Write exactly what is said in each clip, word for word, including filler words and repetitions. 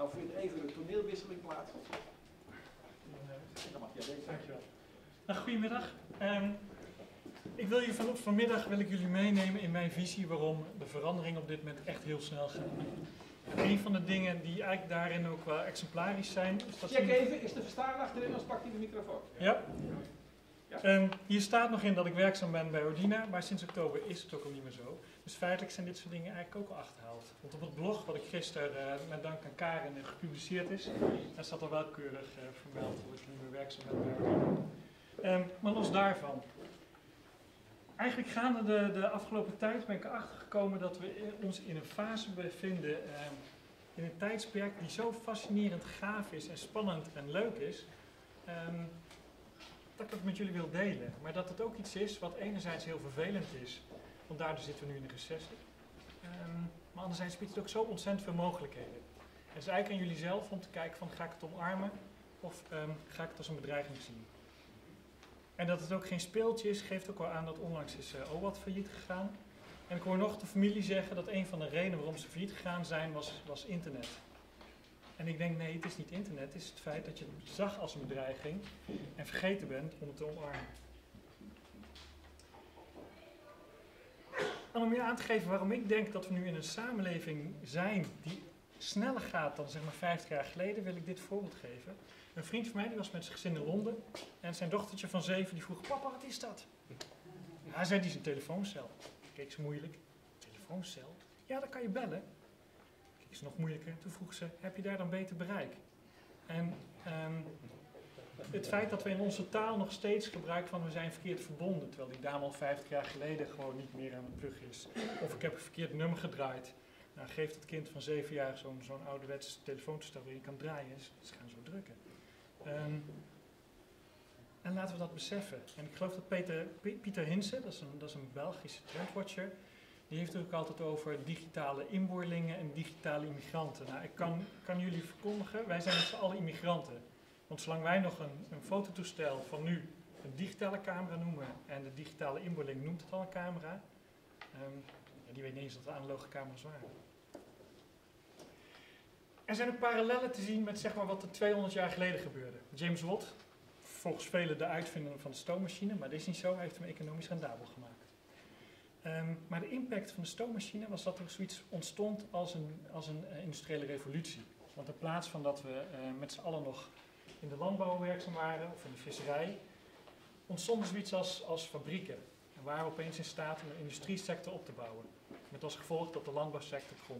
Dan vindt even een toneelwisseling plaats. Dan mag jij deze. Dankjewel. Nou, goedemiddag. Um, ik wil jullie van, vanmiddag wil ik jullie meenemen in mijn visie waarom de verandering op dit moment echt heel snel gaat. En een van de dingen die eigenlijk daarin ook wel exemplarisch zijn... Is dat Check even, is de verstaar achterin, dan pakt hij de microfoon. Ja. Ja. Um, hier staat nog in dat ik werkzaam ben bij Ordina, maar sinds oktober is het ook al niet meer zo. Dus feitelijk zijn dit soort dingen eigenlijk ook al achterhaald. Want op het blog wat ik gisteren uh, met dank aan Karen uh, gepubliceerd is, daar staat al wel keurig uh, vermeld dat ik niet meer werkzaam ben bij Ordina. Um, maar los daarvan. Eigenlijk gaande de, de afgelopen tijd ben ik erachter gekomen dat we ons in een fase bevinden, um, in een tijdsperk die zo fascinerend gaaf is en spannend en leuk is. Um, dat ik het met jullie wil delen. Maar dat het ook iets is wat enerzijds heel vervelend is, want daardoor zitten we nu in een recessie. Um, maar anderzijds biedt het ook zo ontzettend veel mogelijkheden. En het is eigenlijk aan jullie zelf om te kijken van, ga ik het omarmen of um, ga ik het als een bedreiging zien. En dat het ook geen speeltje is, geeft ook wel aan dat onlangs is uh, O W A T failliet gegaan. En ik hoor nog de familie zeggen dat een van de redenen waarom ze failliet gegaan zijn, was, was internet. En ik denk, nee, het is niet internet, het is het feit dat je het zag als een bedreiging en vergeten bent om het te omarmen. En om je aan te geven waarom ik denk dat we nu in een samenleving zijn die sneller gaat dan zeg maar vijftig jaar geleden, wil ik dit voorbeeld geven. Een vriend van mij die was met zijn gezin in Londen en zijn dochtertje van zeven die vroeg, papa, wat is dat? Ja, zei hij, zijn telefooncel. Keek ze moeilijk, telefooncel? Ja, dan kan je bellen. Is nog moeilijker. Toen vroeg ze, heb je daar dan beter bereik? En um, het feit dat we in onze taal nog steeds gebruiken van we zijn verkeerd verbonden, terwijl die dame al vijftig jaar geleden gewoon niet meer aan het plug is. Of ik heb een verkeerd nummer gedraaid. Nou, geef het kind van zeven jaar zo'n zo'n ouderwets telefoontoestel waar je kan draaien. Ze gaan zo drukken. Um, en laten we dat beseffen. En ik geloof dat Peter, Pieter Hinsen, dat is een, dat is een Belgische trendwatcher, die heeft het ook altijd over digitale inboorlingen en digitale immigranten. Nou, ik kan, kan jullie verkondigen, wij zijn met z'n allen immigranten. Want zolang wij nog een, een fototoestel van nu een digitale camera noemen en de digitale inboorling noemt het al een camera, um, ja, die weet niet eens dat het analoge camera's waren. Er zijn ook parallellen te zien met zeg maar, wat er tweehonderd jaar geleden gebeurde. James Watt, volgens velen de uitvinder van de stoommachine, maar dat is niet zo, hij heeft hem economisch rendabel gemaakt. Um, maar de impact van de stoommachine was dat er zoiets ontstond als een, als een uh, industriële revolutie. Want in plaats van dat we uh, met z'n allen nog in de landbouw werkzaam waren of in de visserij, ontstond er zoiets als, als fabrieken. En waren we opeens in staat om een industriesector op te bouwen. Met als gevolg dat de landbouwsector begon.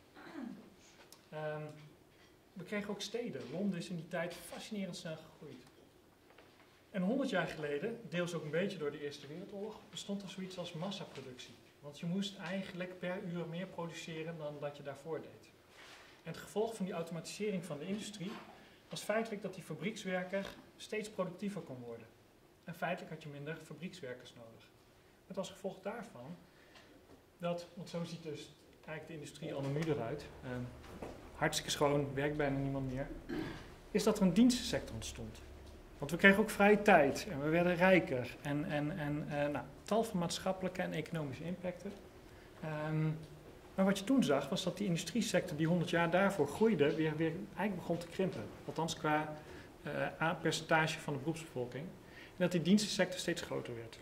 Um, we kregen ook steden. Londen is in die tijd fascinerend snel gegroeid. En honderd jaar geleden, deels ook een beetje door de Eerste Wereldoorlog, bestond er zoiets als massaproductie. Want je moest eigenlijk per uur meer produceren dan dat je daarvoor deed. En het gevolg van die automatisering van de industrie was feitelijk dat die fabriekswerker steeds productiever kon worden. En feitelijk had je minder fabriekswerkers nodig. Met als gevolg daarvan dat, want zo ziet dus eigenlijk de industrie al nu eruit, uh, hartstikke schoon, werkt bijna niemand meer, is dat er een dienstensector ontstond. Want we kregen ook vrije tijd en we werden rijker en, en, en uh, nou, tal van maatschappelijke en economische impacten. Um, maar wat je toen zag was dat die industriesector die honderd jaar daarvoor groeide, weer, weer eigenlijk begon te krimpen. Althans qua uh, percentage van de beroepsbevolking. En dat die dienstensector steeds groter werd.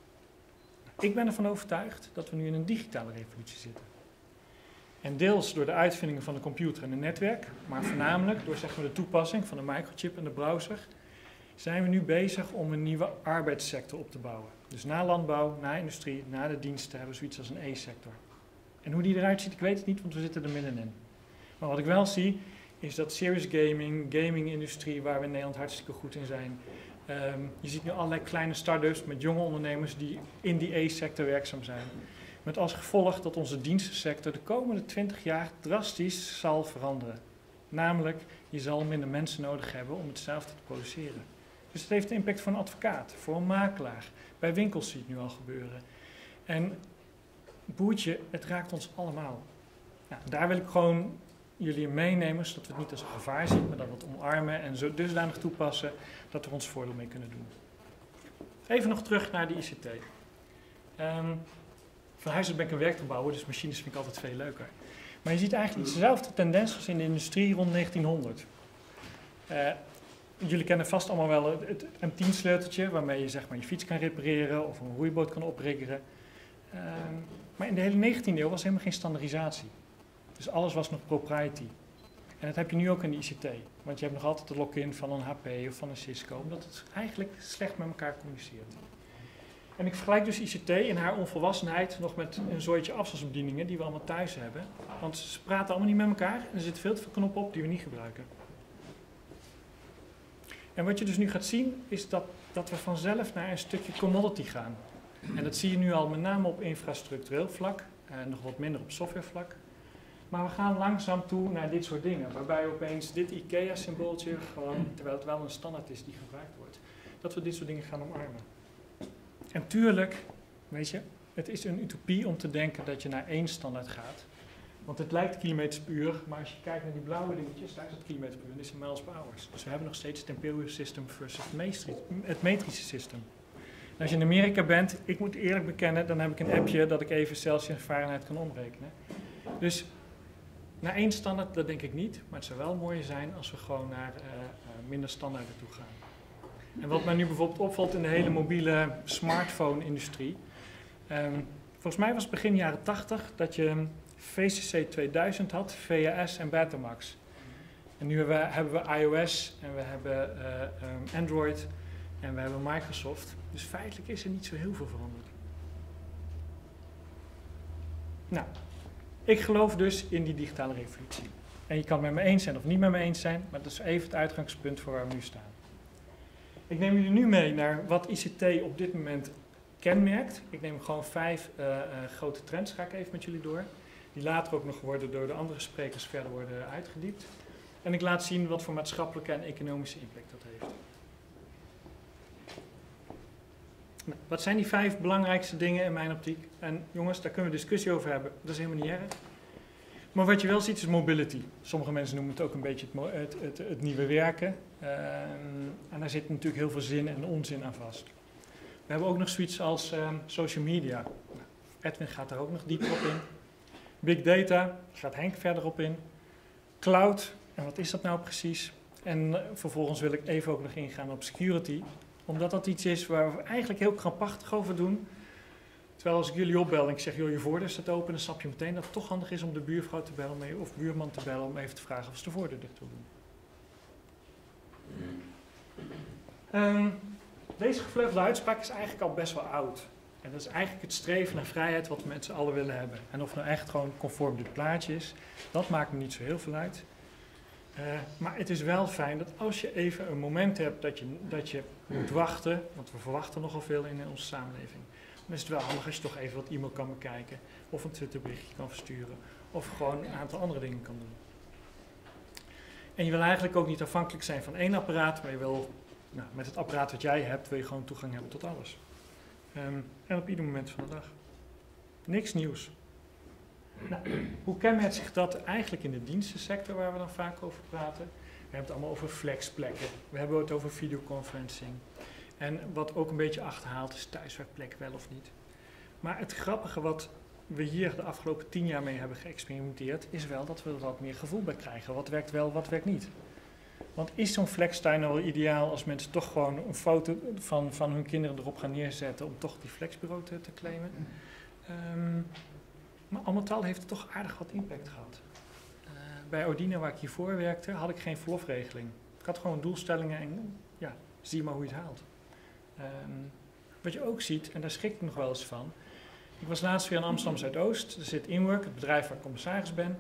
Ik ben ervan overtuigd dat we nu in een digitale revolutie zitten. En deels door de uitvindingen van de computer en het netwerk, maar voornamelijk door zeg maar, de toepassing van de microchip en de browser, zijn we nu bezig om een nieuwe arbeidssector op te bouwen. Dus na landbouw, na industrie, na de diensten hebben we zoiets als een E-sector. En hoe die eruit ziet, ik weet het niet, want we zitten er middenin. Maar wat ik wel zie, is dat serious gaming, gaming-industrie, waar we in Nederland hartstikke goed in zijn. Um, je ziet nu allerlei kleine start-ups met jonge ondernemers die in die E-sector werkzaam zijn. Met als gevolg dat onze dienstensector de komende twintig jaar drastisch zal veranderen. Namelijk, je zal minder mensen nodig hebben om hetzelfde te produceren. Dus het heeft een impact voor een advocaat, voor een makelaar. Bij winkels zie je het nu al gebeuren. En boertje, het raakt ons allemaal. Nou, daar wil ik gewoon jullie in meenemen, zodat we het niet als een gevaar zien, maar dat we het omarmen en zo dusdanig toepassen dat we ons voordeel mee kunnen doen. Even nog terug naar de I C T. Um, van huis uit ben ik een werkgebouwer, dus machines vind ik altijd veel leuker. Maar je ziet eigenlijk dezelfde tendens als in de industrie rond negentienhonderd. Uh, jullie kennen vast allemaal wel het, het M tien sleuteltje, waarmee je zeg maar je fiets kan repareren of een roeiboot kan opriggeren. Uh, maar in de hele negentiende eeuw was er helemaal geen standaardisatie. Dus alles was nog propriety. En dat heb je nu ook in de I C T. Want je hebt nog altijd de lock-in van een H P of van een Cisco, omdat het eigenlijk slecht met elkaar communiceert. En ik vergelijk dus I C T in haar onvolwassenheid nog met een zooitje afstandsbedieningen die we allemaal thuis hebben. Want ze praten allemaal niet met elkaar en er zitten veel te veel knoppen op die we niet gebruiken. En wat je dus nu gaat zien is dat, dat we vanzelf naar een stukje commodity gaan. En dat zie je nu al met name op infrastructureel vlak en nog wat minder op softwarevlak. Maar we gaan langzaam toe naar dit soort dingen, waarbij opeens dit IKEA-symbooltje, gewoon, terwijl het wel een standaard is die gebruikt wordt, dat we dit soort dingen gaan omarmen. En tuurlijk, weet je, het is een utopie om te denken dat je naar één standaard gaat. Want het lijkt kilometers per uur, maar als je kijkt naar die blauwe dingetjes, daar is het kilometer per uur, dat is in miles per hours. Dus we hebben nog steeds het imperial system versus het metrische system. En als je in Amerika bent, ik moet eerlijk bekennen, dan heb ik een appje dat ik even Celsius en Fahrenheit kan omrekenen. Dus naar één standaard, dat denk ik niet, maar het zou wel mooier zijn als we gewoon naar uh, uh, minder standaarden toe gaan. En wat mij nu bijvoorbeeld opvalt in de hele mobiele smartphone-industrie. Um, volgens mij was het begin jaren tachtig dat je V C C tweeduizend had, V H S en Betamax. En nu hebben we, hebben we iOS en we hebben uh, um, Android en we hebben Microsoft. Dus feitelijk is er niet zo heel veel veranderd. Nou, ik geloof dus in die digitale revolutie. En je kan het met me eens zijn of niet met me eens zijn, maar dat is even het uitgangspunt voor waar we nu staan. Ik neem jullie nu mee naar wat I C T op dit moment kenmerkt. Ik neem gewoon vijf uh, uh, grote trends, ga ik even met jullie door. Die later ook nog worden door de andere sprekers verder worden uitgediept. En ik laat zien wat voor maatschappelijke en economische impact dat heeft. Nou, wat zijn die vijf belangrijkste dingen in mijn optiek? En jongens, daar kunnen we discussie over hebben. Dat is helemaal niet erg. Maar wat je wel ziet is mobility. Sommige mensen noemen het ook een beetje het, het, het, het nieuwe werken. Uh, en daar zit natuurlijk heel veel zin en onzin aan vast. We hebben ook nog zoiets als uh, social media. Nou, Edwin gaat daar ook nog dieper op in. Big data, gaat Henk verder op in. Cloud, en wat is dat nou precies? En uh, vervolgens wil ik even ook nog ingaan op security. Omdat dat iets is waar we eigenlijk heel krampachtig over doen. Terwijl als ik jullie opbel en ik zeg, joh, je voordeur staat open, dan snap je meteen dat het toch handig is om de buurvrouw te bellen mee, of buurman te bellen om even te vragen of ze de voordeur dicht wil doen. Um, deze gevleugelde uitspraak is eigenlijk al best wel oud. En dat is eigenlijk het streven naar vrijheid wat we met z'n allen willen hebben. En of nou echt gewoon conform dit plaatje is, dat maakt me niet zo heel veel uit. Uh, maar het is wel fijn dat als je even een moment hebt dat je, dat je moet wachten, want we verwachten nogal veel in onze samenleving, dan is het wel handig als je toch even wat e-mail kan bekijken, of een Twitterberichtje kan versturen, of gewoon een aantal andere dingen kan doen. En je wil eigenlijk ook niet afhankelijk zijn van één apparaat, maar je wil, nou, met het apparaat wat jij hebt, wil je gewoon toegang hebben tot alles. Um, en op ieder moment van de dag. Niks nieuws. Nou, hoe kenmerkt zich dat eigenlijk in de dienstensector waar we dan vaak over praten? We hebben het allemaal over flexplekken. We hebben het over videoconferencing. En wat ook een beetje achterhaalt is thuiswerkplek wel of niet. Maar het grappige wat we hier de afgelopen tien jaar mee hebben geëxperimenteerd, is wel dat we er wat meer gevoel bij krijgen. Wat werkt wel, wat werkt niet. Want is zo'n flextuin nou wel ideaal als mensen toch gewoon een foto van, van hun kinderen erop gaan neerzetten om toch die flexbureau te, te claimen? Um, maar al met al heeft het toch aardig wat impact gehad. Uh, bij Ordina, waar ik hiervoor werkte, had ik geen verlofregeling. Ik had gewoon doelstellingen en ja, zie maar hoe je het haalt. Um, wat je ook ziet, en daar schrik ik nog wel eens van. Ik was laatst weer in Amsterdam Zuidoost. Er zit Inwork, het bedrijf waar ik commissaris ben.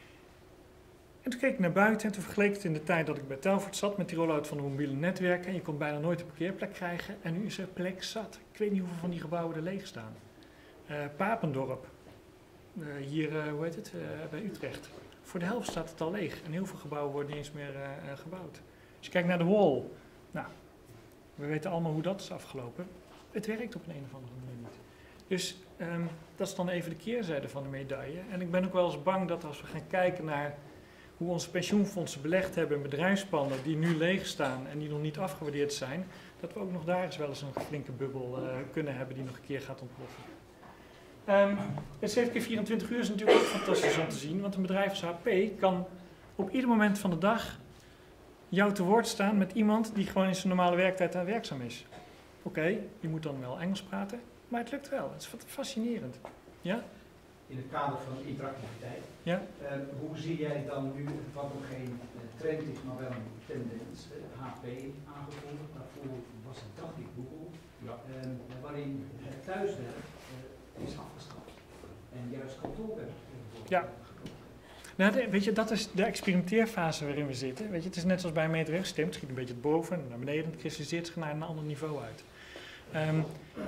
En toen keek ik naar buiten en toen vergeleek ik het in de tijd dat ik bij Telfort zat met die rollout van de mobiele netwerken. En je kon bijna nooit een parkeerplek krijgen. En nu is er plek zat. Ik weet niet hoeveel van die gebouwen er leeg staan. Uh, Papendorp, uh, hier, uh, hoe heet het, uh, bij Utrecht. Voor de helft staat het al leeg. En heel veel gebouwen worden niet eens meer uh, uh, gebouwd. Als je kijkt naar de Wall. Nou, we weten allemaal hoe dat is afgelopen. Het werkt op een, een of andere manier niet. Dus um, dat is dan even de keerzijde van de medaille. En ik ben ook wel eens bang dat als we gaan kijken naar hoe onze pensioenfondsen belegd hebben in bedrijfspanden die nu leeg staan en die nog niet afgewaardeerd zijn, dat we ook nog daar eens wel eens een flinke bubbel uh, kunnen hebben die nog een keer gaat ontploffen. Um, het zeven keer vierentwintig uur is natuurlijk ook fantastisch om te zien, want een bedrijf als H P kan op ieder moment van de dag jou te woord staan met iemand die gewoon in zijn normale werktijd daar werkzaam is. Oké, okay, je moet dan wel Engels praten, maar het lukt wel. Het is fascinerend. Ja? In het kader van interactiviteit, ja? uh, hoe zie jij dan nu, wat nog geen uh, trend is, maar wel een tendens, uh, H P aangekondigd, daarvoor was het, dacht ik, Google, ja. uh, waarin het thuiswerk uh, is afgeschaft en juist kantoorwerk wordt ja. Nou, de, weet je, dat is de experimenteerfase waarin we zitten. Weet je, het is net zoals bij een meterwegsysteem, het schiet een beetje boven, naar beneden, het kristalliseert zich naar een ander niveau uit. Um,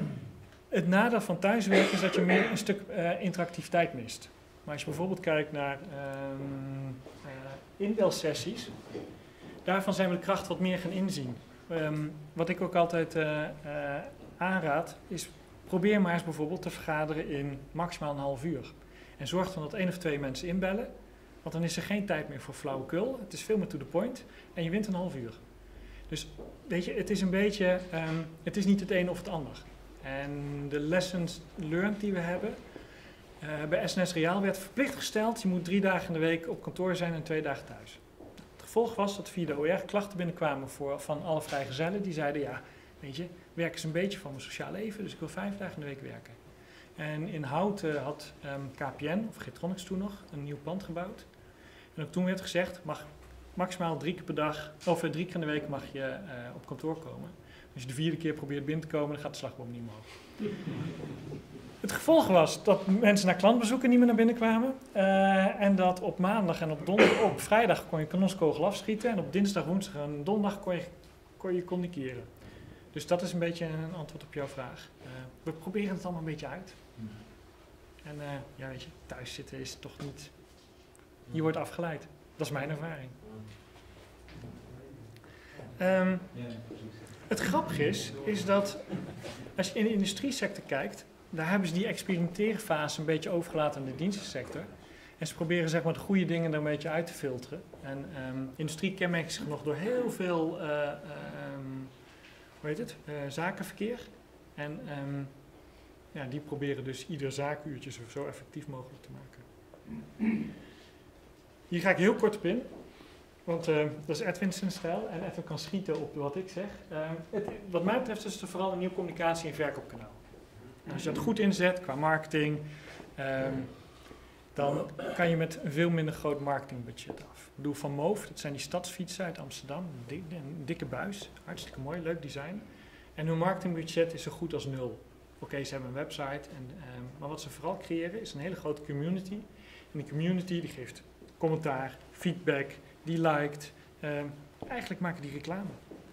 Het nadeel van thuiswerken is dat je meer een stuk uh, interactiviteit mist. Maar als je bijvoorbeeld kijkt naar um, uh, inbelsessies, daarvan zijn we de kracht wat meer gaan inzien. Um, wat ik ook altijd uh, uh, aanraad, is probeer maar eens bijvoorbeeld te vergaderen in maximaal een half uur. En zorg dan dat één of twee mensen inbellen, want dan is er geen tijd meer voor flauwekul. Het is veel meer to the point en je wint een half uur. Dus weet je, het is een beetje, um, het is niet het een of het ander. En de lessons learned die we hebben, uh, bij S N S Reaal werd verplicht gesteld, je moet drie dagen in de week op kantoor zijn en twee dagen thuis. Het gevolg was dat via de O R klachten binnenkwamen voor, van alle vrijgezellen die zeiden, ja, weet je, werk is een beetje van mijn sociaal leven, dus ik wil vijf dagen in de week werken. En in Houten had um, K P N, of Getronics toen nog, een nieuw pand gebouwd. En ook toen werd gezegd, mag maximaal drie keer per dag, of uh, drie keer in de week mag je uh, op kantoor komen. Als je de vierde keer probeert binnen te komen, dan gaat de slagboom niet omhoog. Het gevolg was dat mensen naar klantbezoeken niet meer naar binnen kwamen. Uh, en dat op maandag en op donderdag, op vrijdag kon je kanonskogel afschieten. En op dinsdag, woensdag en donderdag kon je, kon je communiceren. Dus dat is een beetje een antwoord op jouw vraag. Uh, we proberen het allemaal een beetje uit. En uh, ja, weet je, thuis zitten is toch niet... Je wordt afgeleid. Dat is mijn ervaring. Um, Het grappige is, is dat als je in de industriesector kijkt, daar hebben ze die experimenteerfase een beetje overgelaten aan de dienstensector. En ze proberen zeg maar de goede dingen er een beetje uit te filteren. En um, industrie kenmerkt zich nog door heel veel, uh, um, hoe heet het, uh, zakenverkeer. En um, ja, die proberen dus ieder zaakuurtje zo, zo effectief mogelijk te maken. Hier ga ik heel kort op in. Want uh, dat is Edwin zijn stijl en Edwin kan schieten op wat ik zeg. Uh, het, wat mij betreft is het vooral een nieuw communicatie- en verkoopkanaal. En als je dat goed inzet qua marketing, um, dan kan je met een veel minder groot marketingbudget af. Ik bedoel, Van Moof, dat zijn die stadsfietsen uit Amsterdam, een, dik, een dikke buis, hartstikke mooi, leuk design. En hun marketingbudget is zo goed als nul. Oké, okay, ze hebben een website, en, um, maar wat ze vooral creëren is een hele grote community. En die community die geeft commentaar, feedback, die liked. Uh, eigenlijk maken die reclame.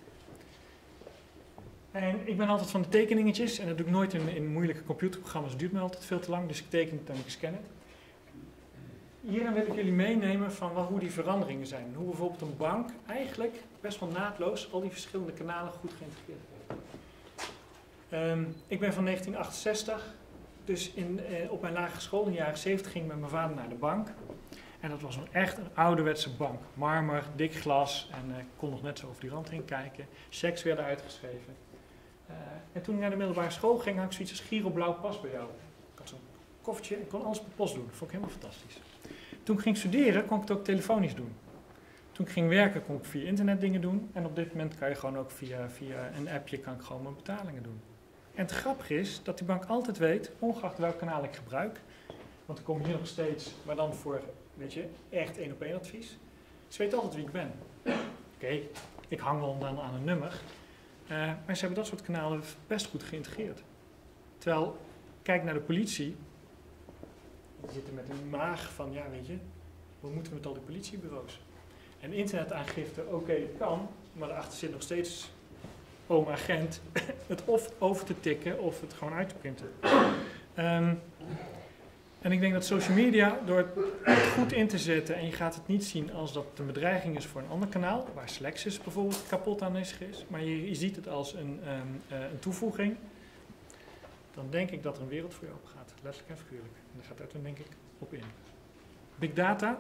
En ik ben altijd van de tekeningetjes. En dat doe ik nooit in, in moeilijke computerprogramma's. Het duurt me altijd veel te lang. Dus ik teken het en ik scan het. Hierin wil ik jullie meenemen van wat, hoe die veranderingen zijn. Hoe bijvoorbeeld een bank eigenlijk best wel naadloos al die verschillende kanalen goed geïntegreerd heeft. Um, ik ben van negentien achtenzestig. Dus in, uh, op mijn lagere school in de jaren zeventig ging ik met mijn vader naar de bank. En dat was een echt een ouderwetse bank. Marmer, dik glas en ik uh, kon nog net zo over die rand heen kijken. Checks werden uitgeschreven. Uh, en toen ik naar de middelbare school ging, had ik zoiets als Giro Blauw pas bij jou. Ik had zo'n koffertje en kon alles per post doen. Dat vond ik helemaal fantastisch. Toen ik ging studeren, kon ik het ook telefonisch doen. Toen ik ging werken, kon ik via internet dingen doen. En op dit moment kan je gewoon ook via, via een appje kan ik gewoon mijn betalingen doen. En het grappige is dat die bank altijd weet, ongeacht welk kanaal ik gebruik. Want ik kom hier nog steeds, maar dan voor... Weet je, echt één op één advies. Ze weten altijd wie ik ben. Oké, okay, ik hang wel dan aan een nummer. Uh, maar ze hebben dat soort kanalen best goed geïntegreerd. Terwijl, kijk naar de politie. Die zitten met een maag van, ja weet je, hoe moeten we met al die politiebureaus? En internetaangifte, oké, okay, kan. Maar daarachter zit nog steeds oom agent het of over te tikken of het gewoon uit te printen. Um, En ik denk dat social media, door het goed in te zetten en je gaat het niet zien als dat een bedreiging is voor een ander kanaal, waar Slexis bijvoorbeeld kapot aanwezig is, maar je, je ziet het als een, um, uh, een toevoeging, dan denk ik dat er een wereld voor je open gaat. Letterlijk en figuurlijk. En daar gaat Edwin denk ik op in. Big data.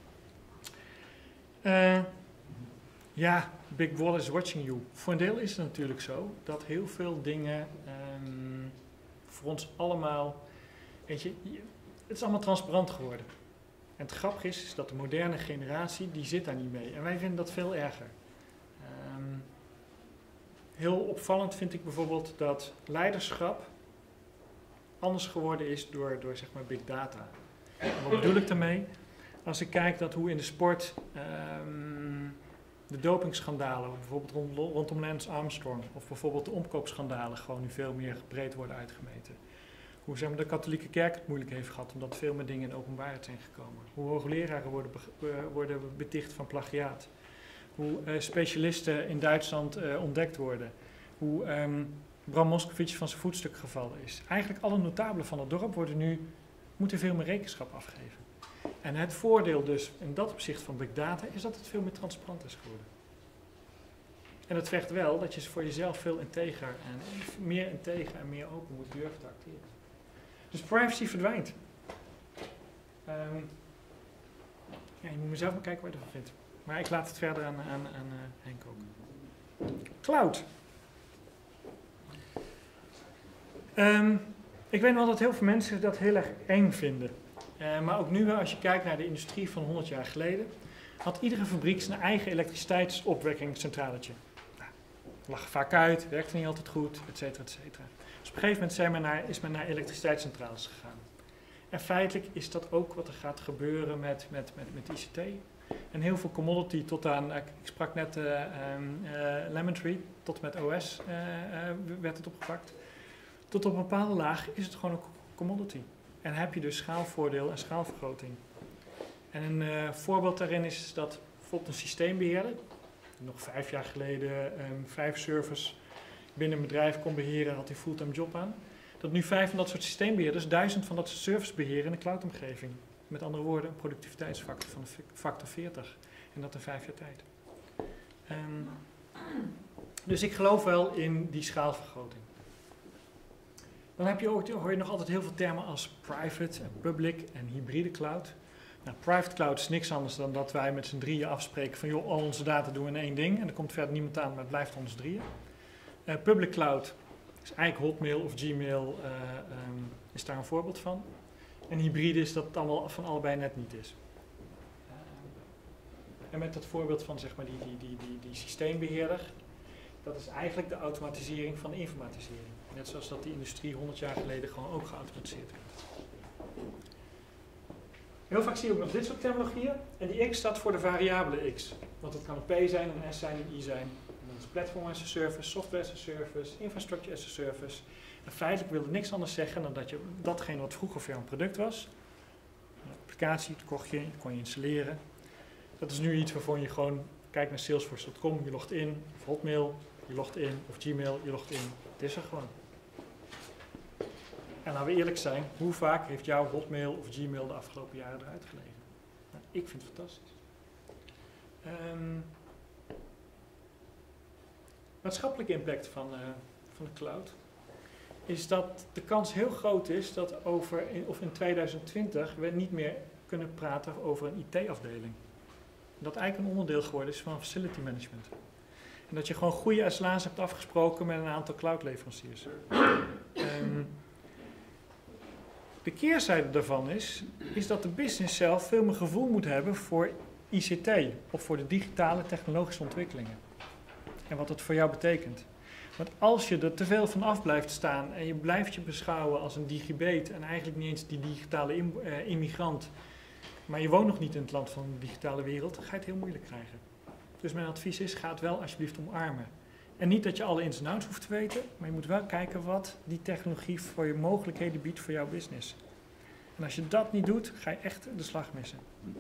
Uh, ja, Big Brother is watching you. Voor een deel is het natuurlijk zo dat heel veel dingen um, voor ons allemaal Weet je, je- het is allemaal transparant geworden. En het grappige is, is dat de moderne generatie, die zit daar niet mee. En wij vinden dat veel erger. Ehm, heel opvallend vind ik bijvoorbeeld dat leiderschap anders geworden is door, door zeg maar big data. En wat bedoel ik daarmee? Als ik kijk dat hoe in de sport ehm, de dopingschandalen, bijvoorbeeld rond, rondom Lance Armstrong, of bijvoorbeeld de omkoopschandalen gewoon nu veel meer breed worden uitgemeten. Hoe zeg maar, de katholieke kerk het moeilijk heeft gehad omdat veel meer dingen in openbaarheid zijn gekomen. Hoe hoogleraren worden, be- uh, worden beticht van plagiaat. Hoe uh, specialisten in Duitsland uh, ontdekt worden. Hoe um, Bram Moskowitz van zijn voetstuk gevallen is. Eigenlijk alle notabelen van het dorp worden nu, moeten veel meer rekenschap afgeven. En het voordeel dus in dat opzicht van big data is dat het veel meer transparant is geworden. En dat vergt wel dat je voor jezelf veel integer en meer integer en meer open moet durven te acteren. Dus privacy verdwijnt. Um, ja, je moet mezelf maar kijken wat je ervan vindt. Maar ik laat het verder aan, aan, aan uh, Henk ook. Cloud. Um, ik weet wel dat heel veel mensen dat heel erg eng vinden. Uh, maar ook nu, als je kijkt naar de industrie van honderd jaar geleden, had iedere fabriek zijn eigen elektriciteitsopwekkingscentraletje. Nou, lag vaak uit, werkte niet altijd goed, et cetera, et cetera. Dus op een gegeven moment zijn men naar, is men naar elektriciteitscentrales gegaan. En feitelijk is dat ook wat er gaat gebeuren met, met, met, met I C T. En heel veel commodity tot aan, uh, ik sprak net uh, um, uh, Lemon Tree, tot met O S uh, uh, werd het opgepakt. Tot op een bepaalde laag is het gewoon ook commodity. En heb je dus schaalvoordeel en schaalvergroting. En een uh, voorbeeld daarin is dat bijvoorbeeld een systeembeheerder, die nog vijf jaar geleden um, vijf servers binnen een bedrijf kon beheren, had hij fulltime job aan. Dat nu vijf van dat soort systeembeheerders, duizend van dat soort servers beheren in de cloudomgeving. Met andere woorden, een productiviteitsfactor van een factor veertig. En dat in vijf jaar tijd. Um, dus ik geloof wel in die schaalvergroting. Dan heb je ook, hoor je nog altijd heel veel termen als private en public en hybride cloud. Nou, private cloud is niks anders dan dat wij met z'n drieën afspreken van joh, al onze data doen we in één ding en er komt verder niemand aan, maar het blijft ons drieën. Uh, public cloud is eigenlijk Hotmail of Gmail, uh, um, is daar een voorbeeld van. En hybride is dat het allemaal van allebei net niet is. Uh, en met dat voorbeeld van zeg maar die, die, die, die, die systeembeheerder, dat is eigenlijk de automatisering van de informatisering. Net zoals dat de industrie honderd jaar geleden gewoon ook geautomatiseerd werd. Heel vaak zie je ook nog dit soort terminologieën. En die x staat voor de variabele x. Want het kan een p zijn, een s zijn, een i zijn. En dat is platform as a service, software as a service, infrastructure as a service. En feitelijk wil het niks anders zeggen dan dat je datgene wat vroeger voor jou een product was. Een applicatie, dat kocht je, dat kon je installeren. Dat is nu iets waarvoor je gewoon kijkt naar salesforce punt com, je logt in, of Hotmail, je logt in, of Gmail, je logt in. Het is er gewoon. En laten we eerlijk zijn, hoe vaak heeft jouw Hotmail of Gmail de afgelopen jaren eruit gelegen? Nou, ik vind het fantastisch. Um, maatschappelijke impact van, uh, van de cloud is dat de kans heel groot is dat over in, of in tweeduizend twintig we niet meer kunnen praten over een I T-afdeling. Dat eigenlijk een onderdeel geworden is van facility management. En dat je gewoon goede S L A's hebt afgesproken met een aantal cloudleveranciers. Um, de keerzijde daarvan is, is dat de business zelf veel meer gevoel moet hebben voor I C T of voor de digitale technologische ontwikkelingen. En wat het voor jou betekent. Want als je er te veel van af blijft staan en je blijft je beschouwen als een digibeet en eigenlijk niet eens die digitale im, uh, immigrant, maar je woont nog niet in het land van de digitale wereld, dan ga je het heel moeilijk krijgen. Dus mijn advies is, ga het wel alsjeblieft omarmen. En niet dat je alle ins en outs hoeft te weten, maar je moet wel kijken wat die technologie voor je mogelijkheden biedt voor jouw business. En als je dat niet doet, ga je echt de slag missen.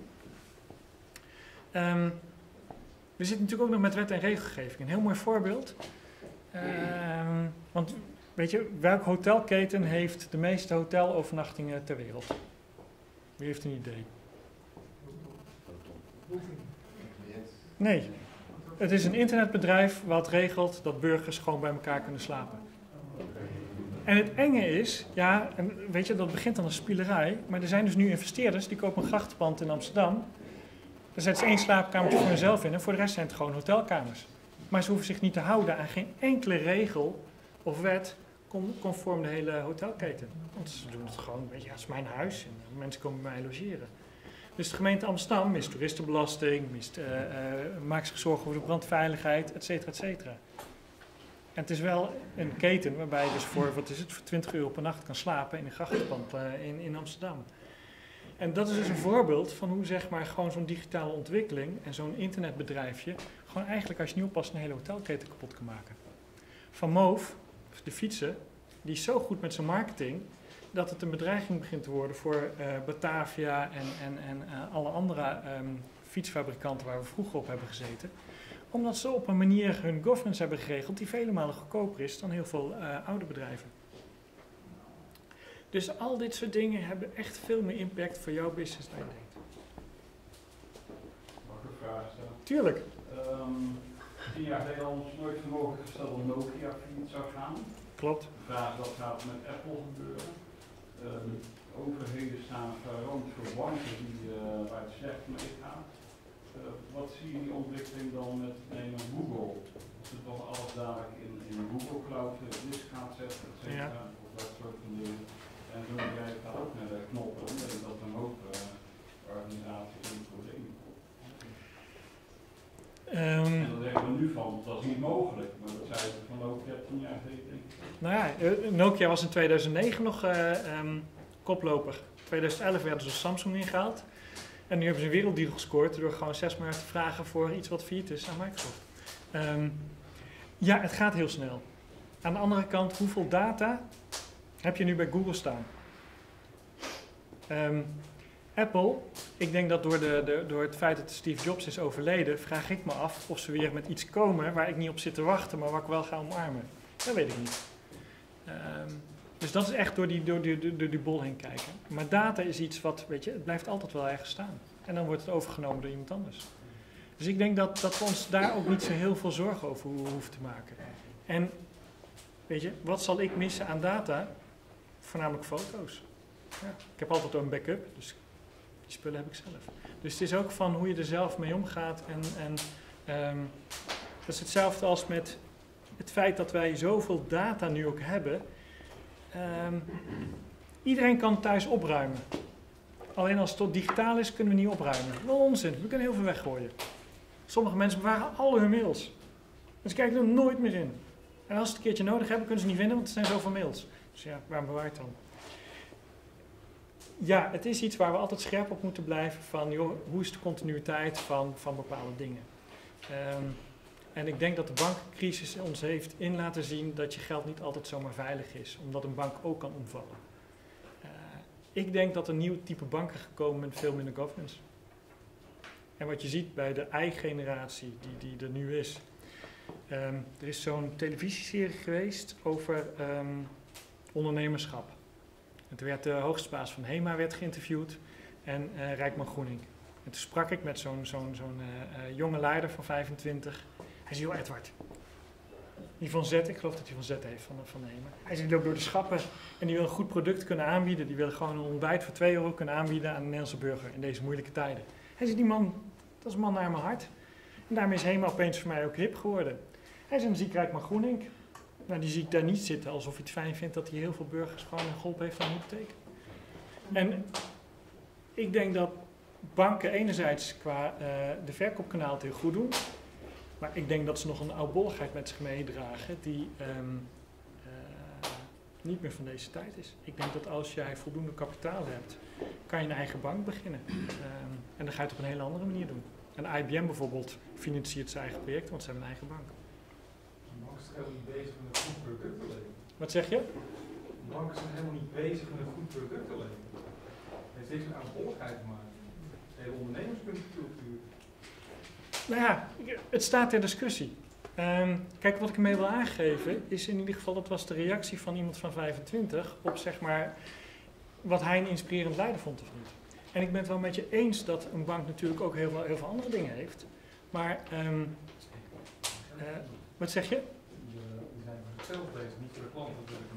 Um, we zitten natuurlijk ook nog met wet en regelgeving. Een heel mooi voorbeeld. Um, want weet je, welke hotelketen heeft de meeste hotelovernachtingen ter wereld? Wie heeft een idee? Nee. Het is een internetbedrijf wat regelt dat burgers gewoon bij elkaar kunnen slapen. En het enge is, ja, en weet je, dat begint dan als spielerij, maar er zijn dus nu investeerders die kopen een grachtenpand in Amsterdam. Daar zetten ze één slaapkamertje voor hunzelf in en voor de rest zijn het gewoon hotelkamers. Maar ze hoeven zich niet te houden aan geen enkele regel of wet con- conform de hele hotelketen. Want ze doen het gewoon, weet je, het is mijn huis en mensen komen bij mij logeren. Dus de gemeente Amsterdam mist toeristenbelasting, mist, uh, uh, maakt zich zorgen over de brandveiligheid, et cetera, et cetera. En het is wel een keten waarbij je dus voor, wat is het, voor twintig euro per nacht kan slapen in een grachtenpand uh, in, in Amsterdam. En dat is dus een voorbeeld van hoe zeg maar gewoon zo'n digitale ontwikkeling en zo'n internetbedrijfje gewoon eigenlijk als je niet oppast een hele hotelketen kapot kan maken. Van Moof, de fietsen, die is zo goed met zijn marketing dat het een bedreiging begint te worden voor uh, Batavia en, en, en uh, alle andere um, fietsfabrikanten waar we vroeger op hebben gezeten. Omdat ze op een manier hun governance hebben geregeld die vele malen goedkoper is dan heel veel uh, oude bedrijven. Dus al dit soort dingen hebben echt veel meer impact voor jouw business dan je denkt. Mag ik een vraag stellen? Tuurlijk. Um, tien jaar geleden al ons nooit voor mogelijk gesteld dat Nokia failliet zou gaan. Klopt. De vraag dat gaat met Apple gebeuren. Um, overheden staan garant voor banken die, uh, waar het slecht mee gaat. Uh, wat zie je die ontwikkeling dan met nemen Google? Als ze toch alles dadelijk in, in Google Cloud disk gaat zetten, et cetera, ja. Of dat soort van dingen. En zo'n bedrijf gaat ook naar de knoppen, ik denk dat een hoop uh, organisaties in problemen komen. Um, en dan denken we nu van, dat is niet mogelijk, maar dat zeiden we van Nokia tien jaar geleden. Nou ja, Nokia was in tweeduizend negen nog uh, um, koploper. In tweeduizend elf werden ze door Samsung ingehaald. En nu hebben ze een werelddeal gescoord door gewoon zes miljard te vragen voor iets wat failliet is aan Microsoft. Um, ja, het gaat heel snel. Aan de andere kant, hoeveel data heb je nu bij Google staan? Um, Apple, ik denk dat door, de, de, door het feit dat Steve Jobs is overleden, vraag ik me af of ze weer met iets komen waar ik niet op zit te wachten, maar waar ik wel ga omarmen. Dat weet ik niet. Um, dus dat is echt door die, door, die, door, door die bol heen kijken. Maar data is iets wat, weet je, het blijft altijd wel ergens staan. En dan wordt het overgenomen door iemand anders. Dus ik denk dat, dat we ons daar ook niet zo heel veel zorgen over hoeven te maken. En weet je, wat zal ik missen aan data? Voornamelijk foto's. Ja, ik heb altijd een backup, dus die spullen heb ik zelf. Dus het is ook van hoe je er zelf mee omgaat. En, en um, dat is hetzelfde als met het feit dat wij zoveel data nu ook hebben. Um, iedereen kan thuis opruimen. Alleen als het tot digitaal is, kunnen we niet opruimen. Wel onzin, we kunnen heel veel weggooien. Sommige mensen bewaren al hun mails. En ze kijken er nooit meer in. En als ze het een keertje nodig hebben, kunnen ze niet vinden, want er zijn zoveel mails. Dus ja, waarom bewaar je het dan? Ja, het is iets waar we altijd scherp op moeten blijven van, joh, hoe is de continuïteit van, van bepaalde dingen. Um, en ik denk dat de bankencrisis ons heeft in laten zien dat je geld niet altijd zomaar veilig is, omdat een bank ook kan omvallen. Uh, ik denk dat er een nieuw type banken gekomen met veel minder governance. En wat je ziet bij de I-generatie die, die er nu is. Um, er is zo'n televisieserie geweest over um, ondernemerschap. En toen werd de hoogste baas van HEMA werd geïnterviewd en uh, Rijkman Groening. En toen sprak ik met zo'n zo'n zo'n uh, uh, jonge leider van vijfentwintig. Hij zei, joh Edward, die van Z, ik geloof dat hij van Z heeft, van, van HEMA. Hij zei, die loopt door de schappen en die wil een goed product kunnen aanbieden. Die wil gewoon een ontbijt voor twee euro kunnen aanbieden aan een Nederlandse burger in deze moeilijke tijden. Hij zei, die man, dat is een man naar mijn hart. En daarmee is HEMA opeens voor mij ook hip geworden. Hij zei, dan zie ik Rijkman Groening. Nou, die zie ik daar niet zitten alsof hij het fijn vindt dat hij heel veel burgers gewoon een geholpen heeft aan een hypotheek. En ik denk dat banken enerzijds qua uh, de verkoopkanaal het heel goed doen. Maar ik denk dat ze nog een oudbolligheid met zich meedragen die um, uh, niet meer van deze tijd is. Ik denk dat als jij voldoende kapitaal hebt, kan je een eigen bank beginnen. Um, en dan ga je het op een hele andere manier doen. En I B M bijvoorbeeld financiert zijn eigen project, want ze hebben een eigen bank. Banken zijn helemaal niet bezig met een goed product te leveren. Wat zeg je? Banken zijn helemaal niet bezig met een goed product te leveren. Het heeft niks met aanvolligheid te maken. Het hele ondernemerscultuur. Nou ja, het staat ter discussie. Um, kijk, wat ik ermee wil aangeven is in ieder geval, dat was de reactie van iemand van vijfentwintig op zeg maar wat hij een inspirerend leider vond of niet. En ik ben het wel met je eens dat een bank natuurlijk ook heel veel, heel veel andere dingen heeft. Maar, um, uh, wat zeg je? Die zijn voor zichzelf bezig, niet voor de klant.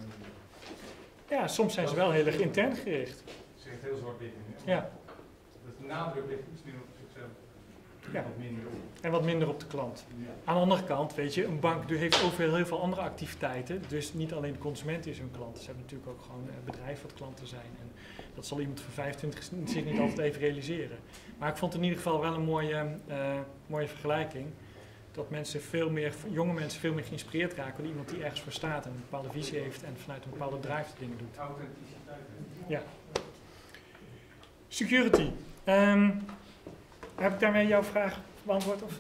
Ja, soms zijn ze wel heel erg intern gericht. Ze zegt heel zwart-wit. Ja. Dat de nadruk ligt misschien op zichzelf. Ja. Wat minder op. En wat minder op de klant. Ja. Aan de andere kant, weet je, een bank die heeft ook heel, heel veel andere activiteiten. Dus niet alleen de consument is hun klant. Ze hebben natuurlijk ook gewoon een bedrijf wat klanten zijn. En dat zal iemand van vijfentwintig zich niet altijd even realiseren. Maar ik vond het in ieder geval wel een mooie, uh, mooie vergelijking. Dat mensen veel meer, jonge mensen veel meer geïnspireerd raken door iemand die ergens voor staat en een bepaalde visie heeft en vanuit een bepaalde drive dingen doet. Authenticiteit. Ja. Security. Um, heb ik daarmee jouw vraag beantwoord? Of?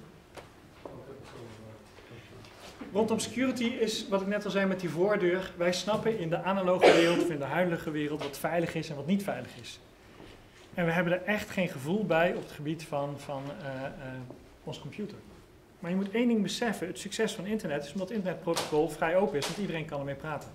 Rondom security is, wat ik net al zei met die voordeur, wij snappen in de analoge wereld of in de huidige wereld wat veilig is en wat niet veilig is. En we hebben er echt geen gevoel bij op het gebied van, van uh, uh, ons computer. Maar je moet één ding beseffen, het succes van internet is omdat het internetprotocol vrij open is, want iedereen kan ermee praten.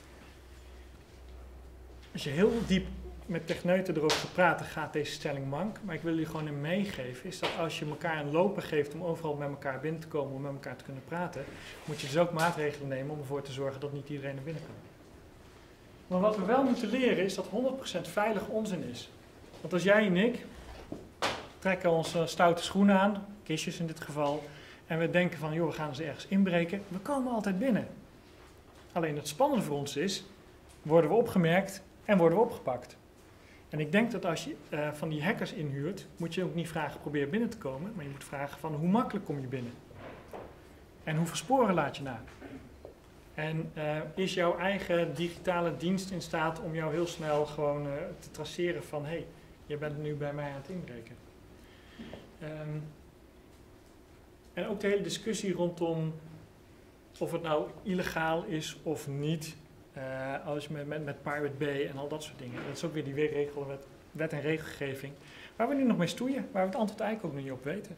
Als je heel diep met techneuten erover gaat praten, gaat deze stelling mank. Maar ik wil jullie gewoon een meegeven, is dat als je elkaar een loper geeft om overal met elkaar binnen te komen, om met elkaar te kunnen praten, moet je dus ook maatregelen nemen om ervoor te zorgen dat niet iedereen er binnen kan. Maar wat we wel moeten leren is dat honderd procent veilig onzin is. Want als jij en ik trekken onze stoute schoenen aan, kistjes in dit geval, en we denken van, joh, we gaan ze ergens inbreken, we komen altijd binnen. Alleen het spannende voor ons is, worden we opgemerkt en worden we opgepakt. En ik denk dat als je uh, van die hackers inhuurt, moet je ook niet vragen, probeer binnen te komen, maar je moet vragen van, hoe makkelijk kom je binnen? En hoeveel sporen laat je na? En uh, is jouw eigen digitale dienst in staat om jou heel snel gewoon uh, te traceren van, hé, hey, je bent nu bij mij aan het inbreken. Um, en ook de hele discussie rondom of het nou illegaal is of niet, uh, als je met, met, met Pirate Bay en al dat soort dingen. Dat is ook weer die regel, wet, wet en regelgeving, waar we nu nog mee stoeien, waar we het antwoord eigenlijk ook nog niet op weten.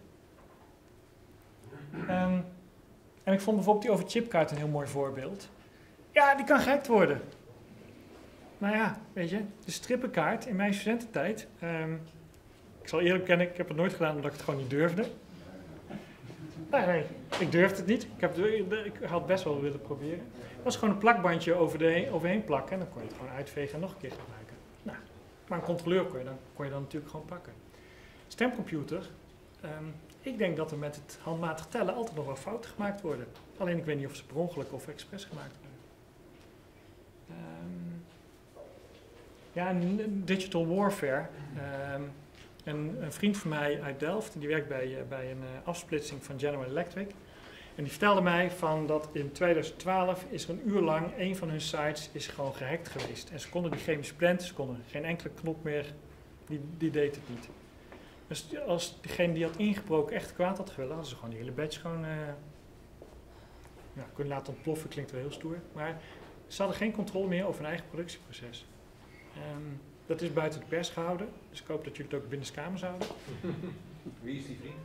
Um, en ik vond bijvoorbeeld die over chipkaart een heel mooi voorbeeld. Ja, die kan gehackt worden. Nou ja, weet je, de strippenkaart in mijn studententijd. Um, ik zal eerlijk bekennen, ik heb het nooit gedaan omdat ik het gewoon niet durfde. Nee, nee, ik durfde het niet. Ik, heb, ik had het best wel willen proberen. Het was gewoon een plakbandje over de, overheen plakken en dan kon je het gewoon uitvegen en nog een keer gebruiken. Nou, maar een controleur kon je dan, kon je dan natuurlijk gewoon pakken. Stemcomputer. Um, ik denk dat er met het handmatig tellen altijd nog wel fouten gemaakt worden. Alleen ik weet niet of ze per ongeluk of expres gemaakt worden. Um, ja, en digital warfare. Um, een, een vriend van mij uit Delft, die werkt bij, uh, bij een uh, afsplitsing van General Electric. En die vertelde mij van dat in tweeduizend twaalf is er een uur lang een van hun sites is gewoon gehackt geweest. En ze konden die chemische plant, ze konden geen enkele knop meer, die, die deed het niet. Dus als degene die had ingebroken echt kwaad had gewillen, hadden ze gewoon die hele badge gewoon uh, ja, kunnen laten ontploffen, klinkt wel heel stoer. Maar ze hadden geen controle meer over hun eigen productieproces. Um, dat is buiten de pers gehouden, dus ik hoop dat jullie het ook binnenskamers houden. Wie is die vriend?